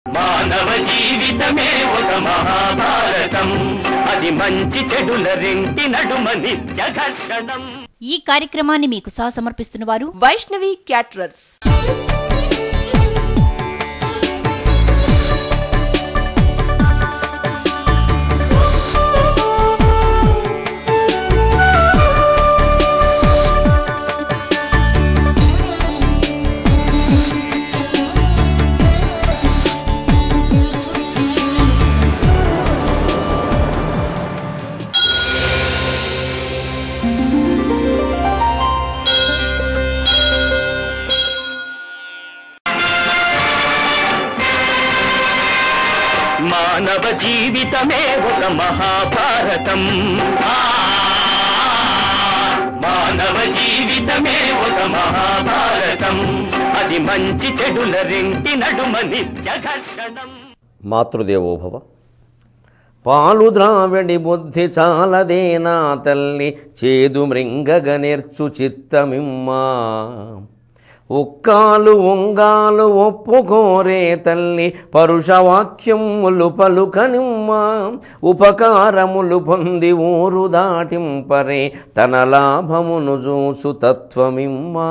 మానవ జీవితమే ఒక మహాభారతం, అది మంచి చెడుల రెంటి నడుమ నిత్య ఘర్షణం. ఈ కార్యక్రమాన్ని మీకు సమర్పిస్తున్న వారు వైష్ణవి క్యాటరర్స్. మానవ జీవితమే ఒక మహాభారతం, మానవ జీవితమే ఒక మహాభారతం, అది మంచి చెడుల రెంటి నడుమ నిత్య ఘర్షణం. మాతృదేవోభవ. పాలు ద్రావిడి బుద్ధి చాలదేనా తల్లి, చేదు మృంగగ నేర్చు చిత్తమిమ్మా. ఉక్కాలు ఉంగాలు ఒప్పుకోరే తల్లి, పరుషవాక్యములు పలుకనిమ్మా. ఉపకారములు పొంది ఊరు దాటింపరే, తన లాభమును చూసు తత్వమిమ్మా.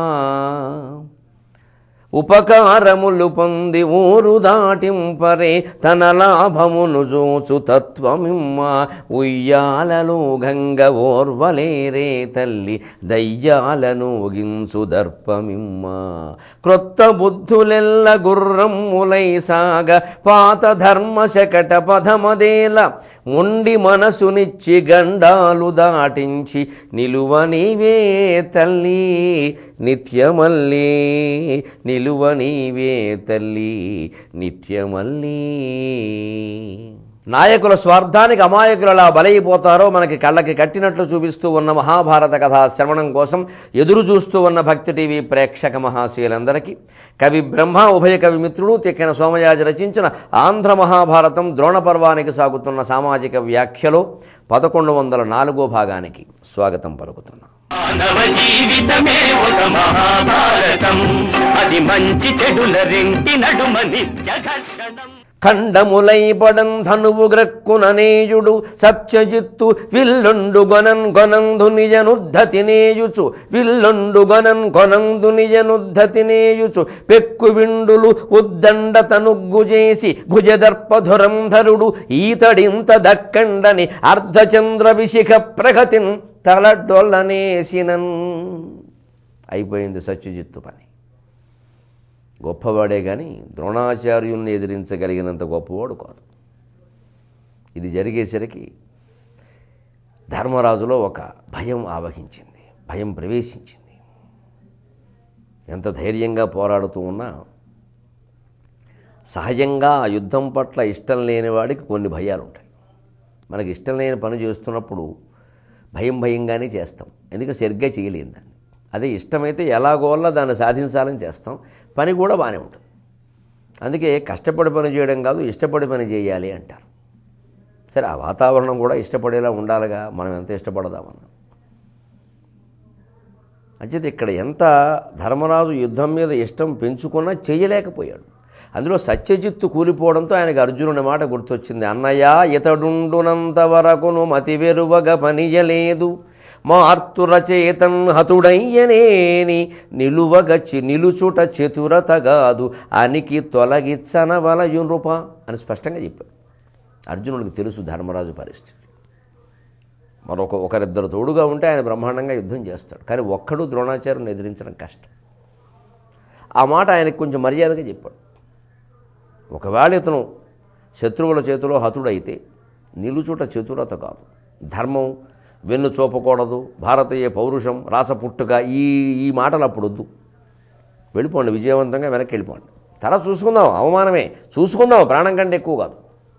ఉపకారములు పొంది ఊరు దాటింపరే, తన లాభమును చూచు తత్వమిమ్మా. ఉయ్యాలలో గంగ ఓర్వలేరే తల్లి, దయ్యాలను గించు దర్పమిమ్మా. క్రొత్త బుద్ధులెల్ల గుర్రమ్ములై సాగ, పాత ధర్మ శకట పదమదేల. మొండి మనసునిచ్చి గండాలు దాటించి, నిలువ నీవే తల్లి నిత్యమల్లీ. నిలువ నీవే తల్లి నిత్యమల్లీ. నాయకుల స్వార్థానికి అమాయకులలా బలైపోతారో మనకి కళ్ళకి కట్టినట్లు చూపిస్తూ ఉన్న మహాభారత కథా శ్రవణం కోసం ఎదురు చూస్తూ ఉన్న భక్తి టీవీ ప్రేక్షక మహాశయులందరికీ కవి బ్రహ్మ, ఉభయ కవి మిత్రుడు తిక్కిన సోమయాజి రచించిన ఆంధ్ర మహాభారతం ద్రోణ పర్వానికి సాగుతున్న సామాజిక వ్యాఖ్యలో 1104వ భాగానికి స్వాగతం పలుకుతున్నాం. మానవ జీవితమే ఒక మహాభారతం, అది మంచి చెడుల రెంటి నడుమ నిత్య ఘర్షణం. ఖండములై పడం ధనువు గ్రక్కుననేయుడు, సత్యజిత్తు విల్లుండు గొనన్ గొనందు నిజనుద్ధతినేయుచు. విల్లుండు గొనన్ గొనందు నిజనుద్ధతినేయుచు. పెక్కు విండులు ఉద్దండ తనుగ్గు చేసి, భుజదర్పధురంధరుడు ఈతడింత దక్కండని. అర్ధచంద్ర విశిఖ ప్రగతిన్ తలడొల్లనేసినన్. అయిపోయింది సత్యజిత్తు పని. గొప్పవాడే కానీ ద్రోణాచార్యుల్ని ఎదిరించగలిగినంత గొప్పవాడు కాదు. ఇది జరిగేసరికి ధర్మరాజులో ఒక భయం ఆవహించింది, భయం ప్రవేశించింది. ఎంత ధైర్యంగా పోరాడుతూ ఉన్నా సహజంగా ఆ యుద్ధం పట్ల ఇష్టం లేని వాడికి కొన్ని భయాలు ఉంటాయి. మనకి ఇష్టం లేని పని చేస్తున్నప్పుడు భయంగానే చేస్తాం, ఎందుకంటే సరిగ్గా చేయలేం దాన్ని. అదే ఇష్టమైతే ఎలాగోలా దాన్ని సాధించాలని చేస్తాం, పని కూడా బాగానే ఉంటుంది. అందుకే కష్టపడి పని చేయడం కాదు, ఇష్టపడి పని చేయాలి అంటారు. సరే, ఆ వాతావరణం కూడా ఇష్టపడేలా ఉండాలిగా, మనం ఎంత ఇష్టపడదామన్నా. అంచేత ఇక్కడ ఎంత ధర్మరాజు యుద్ధం మీద ఇష్టం పెంచుకున్నా చేయలేకపోయాడు. అందులో సత్యజిత్తు కూలిపోవడంతో ఆయనకు అర్జునుడి మాట గుర్తొచ్చింది. అన్నయ్య, ఇతడుండునంత వరకును మతి వెరువగ పనియలేదు, మార్తురచేతన్ హతుడయ్యనేని. నిలుచుట చతురతగాదు, అనికి తొలగిచ్చనవలయు నృప అని స్పష్టంగా చెప్పాడు. అర్జునుడికి తెలుసు ధర్మరాజు పరిస్థితి. ఒకరిద్దరు తోడుగా ఉంటే ఆయన బ్రహ్మాండంగా యుద్ధం చేస్తాడు, కానీ ఒక్కడు ద్రోణాచార్యుని ఎదిరించడం కష్టం. ఆ మాట ఆయనకు కొంచెం మర్యాదగా చెప్పాడు. ఒకవేళ ఇతను శత్రువుల చేతిలో హతుడైతే నిలుచుట చతురత కాదు, ధర్మం వెన్ను చూపకూడదు, భారతీయ పౌరుషం, రాసపుట్టుక, ఈ మాటలు అప్పుడు వద్దు. వెళ్ళిపోండి, విజయవంతంగా వెనక్కి వెళ్ళిపోండి. తల చూసుకుందాం, అవమానమే చూసుకుందాం, ప్రాణం కంటే ఎక్కువ కాదు.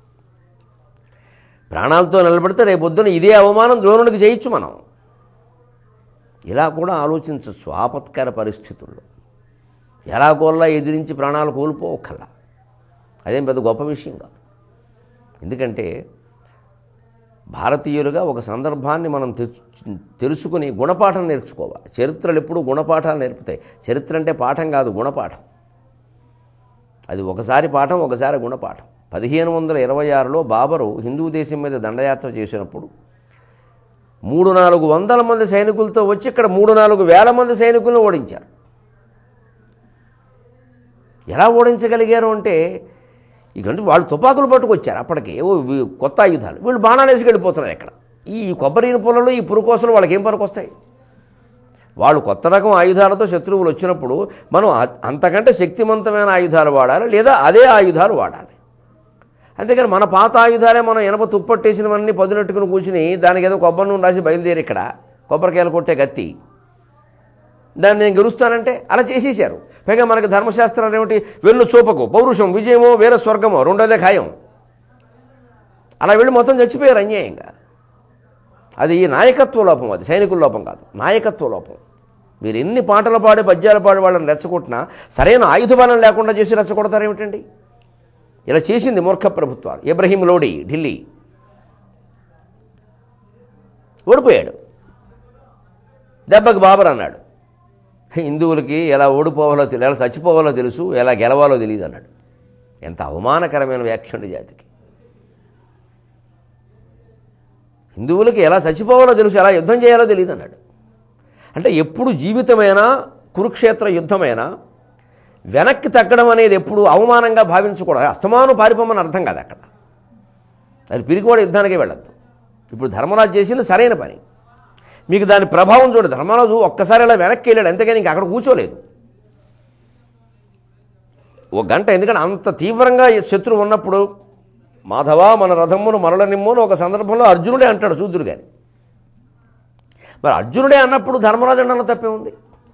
ప్రాణాలతో నిలబడితే రేపొద్దున ఇదే అవమానం ద్రోణుడికి చేయొచ్చు మనం. ఇలా కూడా ఆలోచించవచ్చు. ఆపత్కర పరిస్థితుల్లో ఎలాగోలా ఎదిరించి ప్రాణాలు కోల్పోవక్కర్లా. అదేం పెద్ద గొప్ప విషయం కాదు. ఎందుకంటే భారతీయులుగా ఒక సందర్భాన్ని మనం తెలుసుకుని గుణపాఠం నేర్చుకోవాలి. చరిత్రలు ఎప్పుడూ గుణపాఠాలు నేర్పుతాయి. చరిత్ర అంటే పాఠం కాదు, గుణపాఠం. అది ఒకసారి పాఠం, ఒకసారి గుణపాఠం. 1526లో బాబరు హిందూ దేశం మీద దండయాత్ర చేసినప్పుడు 300-400 మంది సైనికులతో వచ్చి ఇక్కడ 3-4 వేల మంది సైనికులను ఓడించారు. ఎలా ఓడించగలిగారు అంటే ఇకంటే వాళ్ళు తుపాకులు పట్టుకొచ్చారు. అప్పటికే కొత్త ఆయుధాలు, వీళ్ళు బాణాలు వేసి వెళ్ళిపోతున్నారు. ఇక్కడ ఈ కొబ్బరి పొలాలు, ఈ పురుకోసలు వాళ్ళకి ఏం పనికొస్తాయి? వాళ్ళు కొత్త రకం ఆయుధాలతో శత్రువులు వచ్చినప్పుడు మనం అంతకంటే శక్తివంతమైన ఆయుధాలు వాడాలి, లేదా అదే ఆయుధాలు వాడాలి. అంతేకాని మన పాత ఆయుధాలే మనం ఇనప తుప్పట్టేసినవన్నీ పదునెట్టుకుని కూర్చుని దానికి ఏదో కొబ్బరి నూనె రాసి బయలుదేరి ఇక్కడ కొబ్బరికాయలు కొట్టే కత్తి దాన్ని నేను గెలుస్తానంటే అలా చేసేసారు. పైగా మనకి ధర్మశాస్త్రాలు ఏమిటి? వెన్ను చూపకు, పౌరుషం, విజయమో, వీర స్వర్గమో, రెండోదే ఖాయం. అలా వెళ్ళి మొత్తం చచ్చిపోయారు అన్యాయంగా. అది నాయకత్వ లోపం, అది సైనికుల లోపం కాదు, నాయకత్వ లోపం. మీరు ఎన్ని పాటలు పాడి పద్యాలు పాడి వాళ్ళని రెచ్చగొట్టినా సరైన ఆయుధ బలం లేకుండా చేసి రెచ్చగొడతారేమిటండి? ఇలా చేసింది మూర్ఖ ప్రభుత్వాలు. ఇబ్రహీం లోడి ఢిల్లీ ఓడిపోయాడు. దెబ్బకి బాబర్ అన్నాడు, హిందువులకి ఎలా ఓడిపోవాలో ఎలా చచ్చిపోవాలో తెలుసు, ఎలా గెలవాలో తెలియదు అన్నాడు. ఎంత అవమానకరమైన వ్యాఖ్యండి జాతికి. హిందువులకి ఎలా చచ్చిపోవాలో తెలుసు, ఎలా యుద్ధం చేయాలో తెలియదు అన్నాడు. అంటే ఎప్పుడు జీవితమైనా కురుక్షేత్ర యుద్ధమైనా వెనక్కి తగ్గడం అనేది ఎప్పుడు అవమానంగా భావించకూడదు. అస్తమానం పారిపోమని అర్థం కాదు అక్కడ. అది పిరిగివాడు యుద్ధానికే వెళ్ళద్దు. ఇప్పుడు ధర్మరాజు చేసింది సరైన పని. మీకు దాని ప్రభావం చూడండి. ధర్మరాజు ఒక్కసారి ఇలా వెనక్కి వెళ్ళాడు, అంతేగాని ఇంక అక్కడ కూర్చోలేదు ఒక గంట. ఎందుకంటే అంత తీవ్రంగా శత్రువు ఉన్నప్పుడు మాధవ మన రథమును మరల నిమ్మను ఒక సందర్భంలో అర్జునుడే అంటాడు శూద్రుడు గాని. మరి అర్జునుడే అన్నప్పుడు ధర్మరాజు అన్న తప్పే ఉంది.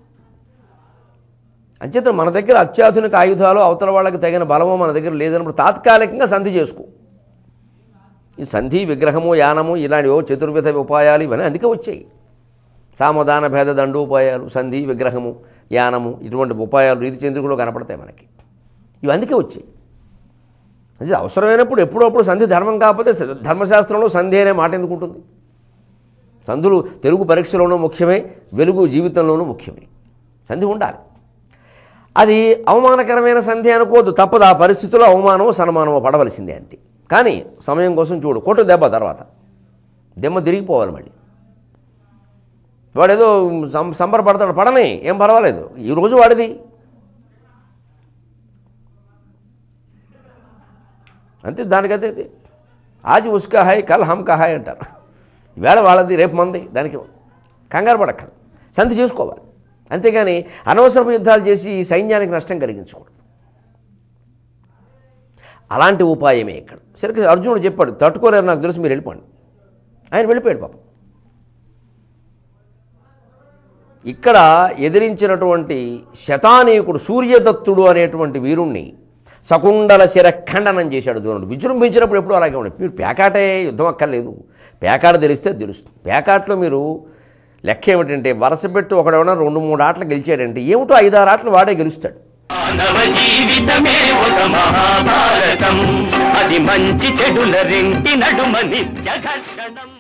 అంచేత మన దగ్గర అత్యాధునిక ఆయుధాలు, అవతల వాళ్ళకి తగిన బలమో మన దగ్గర లేదన్నప్పుడు తాత్కాలికంగా సంధి చేసుకో. ఈ సంధి, విగ్రహము, యానము ఇలాంటివో చతుర్విధ ఉపాయాలు ఇవన్నీ అందుకే వచ్చాయి. సామధాన భేద దండోపాయాలు, సంధి, విగ్రహము, యానము ఇటువంటి ఉపాయాలు నీతి చంద్రికలో కనపడతాయి మనకి. ఇవి అందుకే వచ్చాయి. అది అవసరమైనప్పుడు ఎప్పుడప్పుడు సంధి ధర్మం కాకపోతే ధర్మశాస్త్రంలో సంధి అనే మాట ఎందుకు ఉంటుంది? సంధులు తెలుగు పరీక్షలోనూ ముఖ్యమే, వెలుగు జీవితంలోనూ ముఖ్యమే. సంధి ఉండాలి. అది అవమానకరమైన సంధి అనుకోవద్దు, తప్పదు. ఆ పరిస్థితుల్లో అవమానమో సన్మానమో పడవలసిందే అంతే. కానీ సమయం కోసం చూడు, కొట్టు దెబ్బ తర్వాత దెమ్మ తిరిగిపోవాలి. మళ్ళీ వాడేదో సంబరపడతాడు, పడని ఏం పర్వాలేదు, ఈరోజు వాడిది. అంతే, దానికైతే ఆజ్ ఉస్కా హాయ్ కల్ హమ్ కా హాయ్ అంటారు. ఈవేళ వాళ్ళది, రేపు మంది, దానికి కంగారు పడక్కదు, సంధి చేసుకోవాలి. అంతేగాని అనవసరపు యుద్ధాలు చేసి సైన్యానికి నష్టం కలిగించకూడదు. అలాంటి ఉపాయమే ఇక్కడ. సరే అర్జునుడు చెప్పాడు, తట్టుకోలేరు నాకు తెలుసు, మీరు వెళ్ళిపోండి. ఆయన వెళ్ళిపోయాడు పాపం. ఇక్కడ ఎదిరించినటువంటి శతానీకుడు సూర్యదత్తుడు అనేటువంటి వీరుణ్ణి శకుండల శిరఖండనం చేశాడు ద్రోణుడు. విజృంభించినప్పుడు ఎప్పుడు అలాగే ఉండే. మీరు పేకాటే యుద్ధం అక్కర్లేదు, పేకాట తెలిస్తే తెలుస్తుంది. పేకాట్లో మీరు లెక్క ఏమిటంటే వరసపెట్టి ఒకడెవడో 2-3 ఆటలు గెలిచాడంటే ఏమిటో 5-6 ఆటలు వాడే గెలుస్తాడు. మానవ జీవితమే ఒక మహాభారతం, అది మంచి చెడుల రెంటి నడుమ నిత్య ఘర్షణం.